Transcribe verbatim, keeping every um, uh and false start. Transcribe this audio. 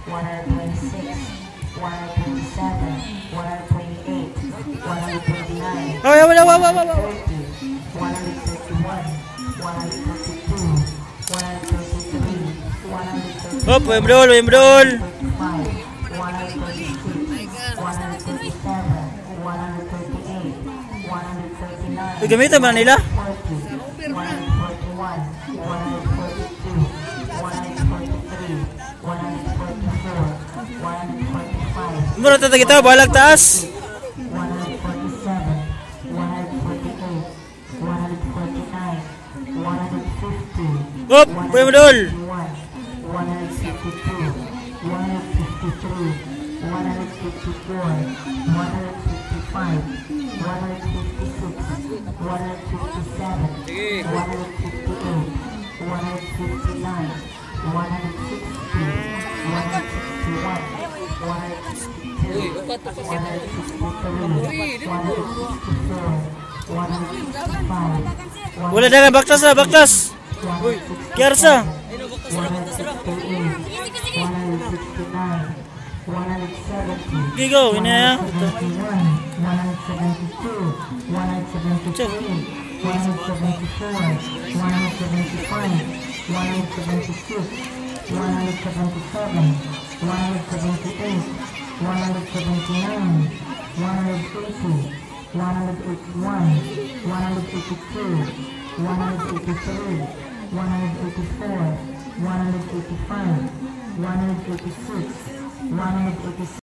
one hundred twenty-six, one hundred twenty-seven, one hundred twenty-eight, one hundred twenty-nine, Oh, wala, wala, wala, wala. one hundred thirty-one, one hundred thirty-two, one hundred thirty-three, one hundred thirty-four, Hop, may brol, may brol. one hundred thirty-six, one hundred thirty-seven, one hundred thirty-eight, one hundred thirty-nine, Uy, gamitan ba nila? one hundred forty-one, one hundred forty-two, one hundred forty-three, one hundred forty-four, one hundred forty-five, Mura tata kita, balag taas. one hundred forty-seven, one hundred forty-eight, one hundred forty-nine, one hundred fifty, Hop, may brol. one hundred fifty-two, one hundred fifty-three, one hundred fifty-four, one hundred fifty-five, one hundred fifty-six, one hundred fifty-seven, one hundred fifty-eight, one hundred fifty-nine, one hundred sixty, one hundred sixty-one, one hundred sixty-two, one hundred sixty-three, one hundred sixty-four, one hundred sixty-five, Wala na, baktas na, baktas. Uy, kiyarsa. one hundred sixty-eight, one hundred sixty-nine, one hundred seventy, Gigo, ini ya. seventy-one, one hundred seventy-two, one hundred seventy-three, one hundred seventy-four, one hundred seventy-five, one hundred seventy-six, one hundred seventy-seven, one hundred seventy-eight, one hundred seventy-nine, one hundred eighty, one hundred eighty-one, one hundred eighty-two, one hundred eighty-three, one hundred eighty-four, one hundred eighty-five, one hundred eighty-six, one hundred eighty-seven.